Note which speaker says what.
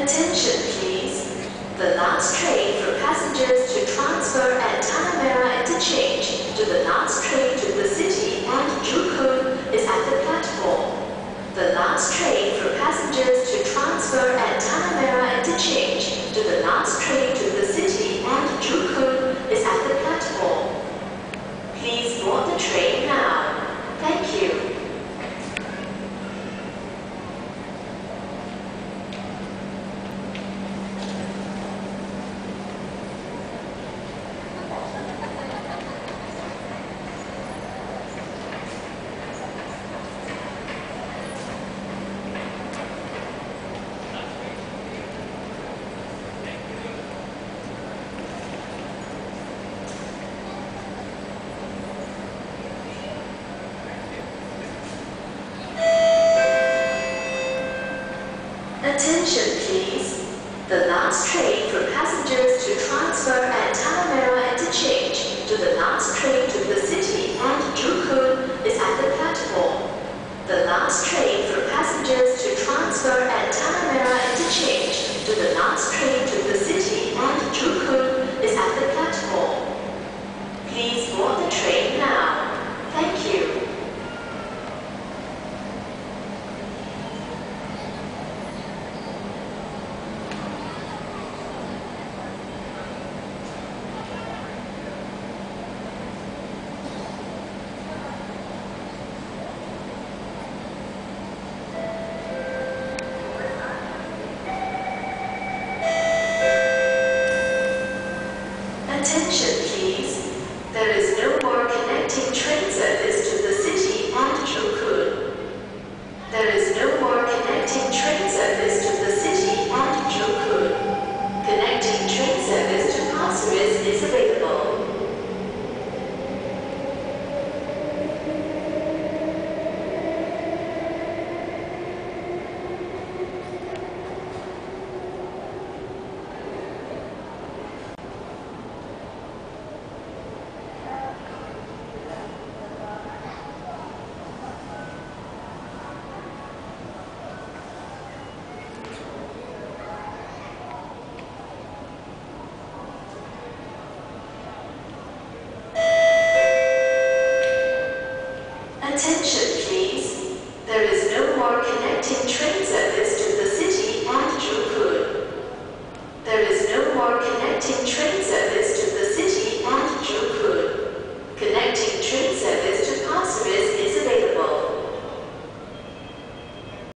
Speaker 1: Attention please. The last train for passengers to transfer at Tanah Merah interchange to the last train to the city and Joo Koon is at the platform. The last train for passengers to transfer at Tanah Merah interchange to the last train to the city and Joo Koon is at the platform. Please board the train now. Thank you. Attention please. The last train for passengers to transfer at Tanah Merah interchange to the last train to the city and Joo Koon is at the platform. The last train for passengers to transfer at Tanah Merah interchange to the last train to the city and Joo Koon is at the platform. Please board the train now. Thank you. Attention please. There is no more connecting train service to the city and Joo Koon. There is no more connecting train service to the city and Joo Koon. Connecting train service to Pasir Ris is available. Attention please. There is no more connecting train service to the city and Joo Koon. There is no more connecting train service